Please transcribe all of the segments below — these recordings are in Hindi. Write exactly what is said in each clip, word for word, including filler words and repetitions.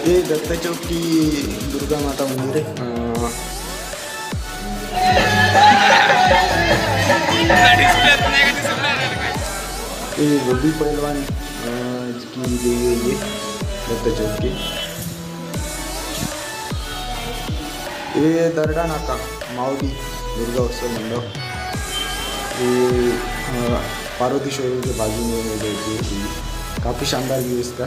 ये दत्ता चौक की दुर्गा माता मंदिर है। ये गोभी पहलवान की देवी है ये दत्ता चौक की। ये दरडा नाका मावली दुर्गा उत्सव मंडप, ये पार्वती शोरूम के बाजू में देखिए, काफ़ी शानदार व्यू इसका।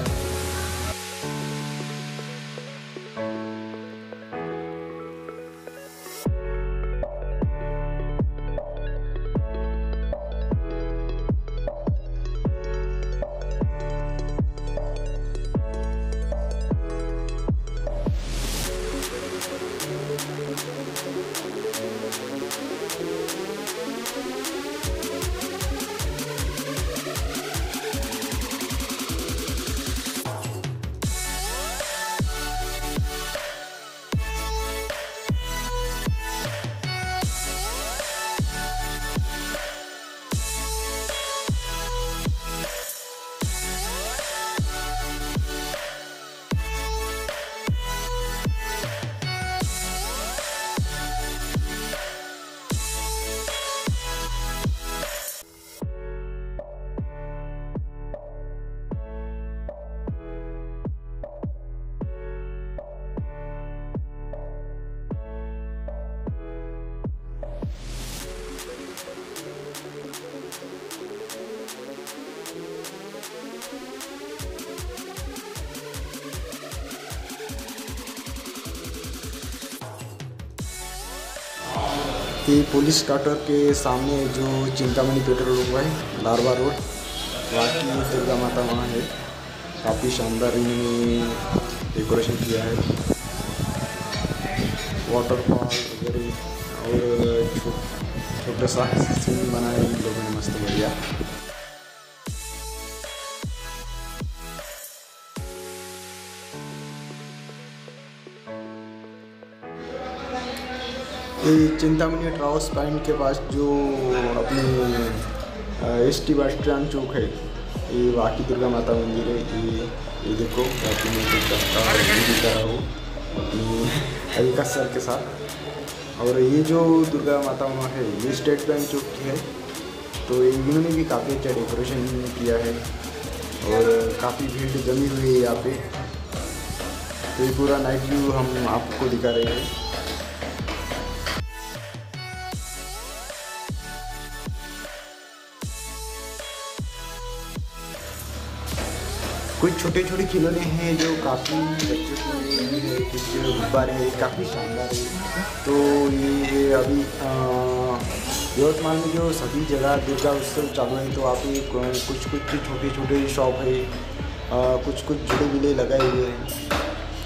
ये पुलिस क्वार्टर के सामने जो चिंतामणि पेट्रोल पंप है, लारवा रोड, वहाँ की दुर्गा माता वहाँ है। काफ़ी शानदार इन्होंने डेकोरेशन किया है, वाटरफॉल वगैरह और छोटा सा सीन बनाया इन लोगों ने, मस्त बढ़िया। ये चिंतामणि ट्रावर्स पॉइंट के पास जो अपने एस टी बस स्टैंड चौक है, ये वहाँ की दुर्गा माता मंदिर है। ये ये देखो काफ़ी मैं दिखा रहा हूँ अपनी हल्का सर के साथ। और ये जो दुर्गा माता वहाँ है ये स्टेट बैंक चौक की है, तो इन्होंने भी काफ़ी अच्छा डेकोरेशन किया है और काफ़ी भीड़ जमी हुई है यहाँ पे। तो ये पूरा नाइट व्यू हम आपको दिखा रहे हैं। कुछ छोटे छोटे खिलौने हैं जो काफ़ी बच्चों के लिए है, कुछ गुब्बारे हैं, काफ़ी शानदार है। तो ये अभी यवतमाल में जो सभी जगह दुर्गा उत्सव चालू है, तो आप ये कुछ कुछ छोटे छोटे शॉप है, आ, कुछ कुछ झूले विले लगाए हुए हैं।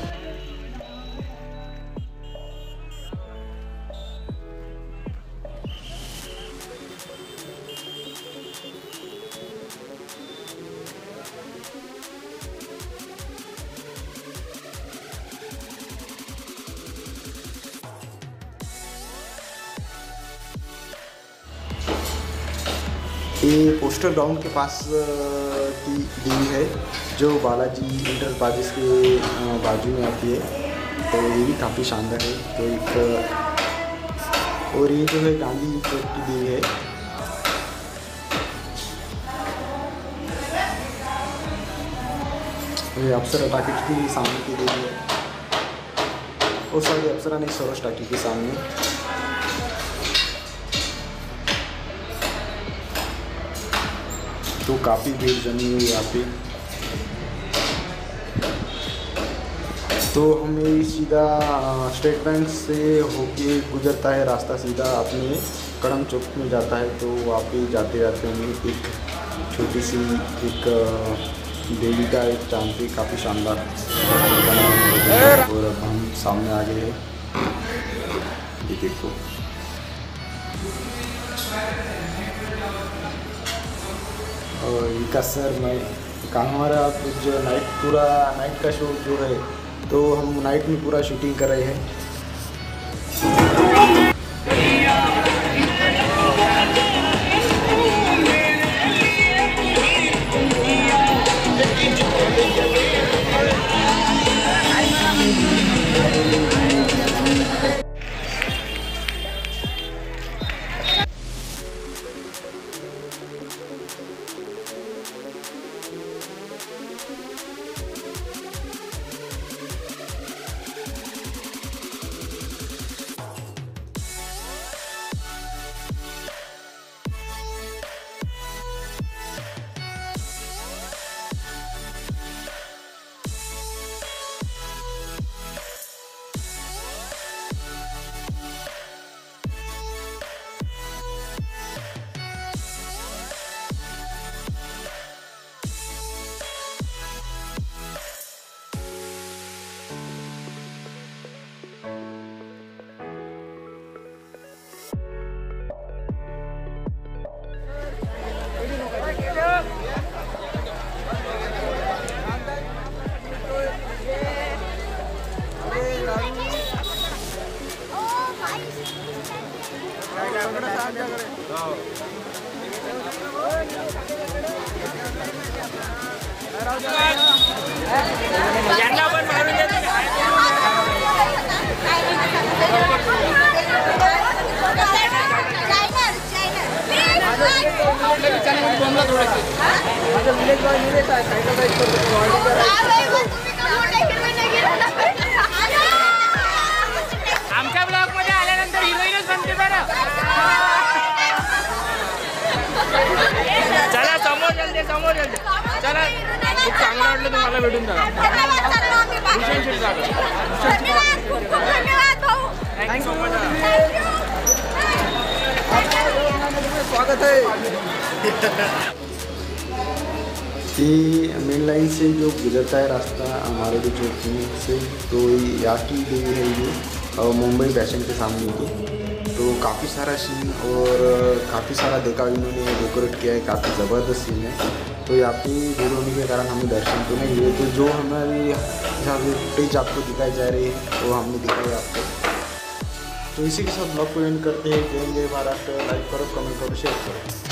ये पोस्टर ग्राउंड के पास की देवी है जो बालाजी इंटरप्राइजेस के बाजू में आती है, तो ये भी काफ़ी शानदार है। तो एक और ये जो है गांधी चौक की देवी है। ये अप्सरा टाकिट की सामने की देवी है, और सॉरी अप्सरा नहीं, सरोज टाकी के सामने। तो काफ़ी भीड़ जमी हुई यहाँ पे। तो हमें सीधा स्टेट बैंक से होके गुजरता है रास्ता, सीधा अपने कड़म चौक में जाता है। तो वहाँ पे जाते जाते हमें एक छोटी सी एक देवी का एक चांद काफ़ी शानदार और अब हम सामने आ गए हैं, ये देखो। और इनका सर मैं कहाँ हमारा जो नाइट पूरा नाइट का शो जो है, तो हम नाइट में पूरा शूटिंग कर रहे हैं। आमच्या ब्लॉग मध्ये आल्यानंतर हिरोईनच बनते बरं. चला समोर चलते समोर चलते चला. खूप चांगलं वाटलं तुम्हाला भेटून जा. Thank you so much. स्वागत है. ये मेन लाइन से जो गुजरता है रास्ता हमारे जो क्लिनिक से, तो यहाँ की देवी है ये मुंबई फैशन के सामने की. तो काफ़ी सारा सीन और काफ़ी सारा देखा इन्होंने डेकोरेट किया है, काफ़ी ज़बरदस्त सीन है. तो यहाँ पे भीड़ होने के कारण हमें दर्शन तो नहीं हुए. तो जो हमारी यहाँ पे पेज आपको दिखाई जा रही है वो हमने दिखाई आपको. तो इसी के साथ ब्लॉग को एंड करते हैं. जय जय महाराष्ट्र. लाइक करो, कमेंट करो, शेयर करो.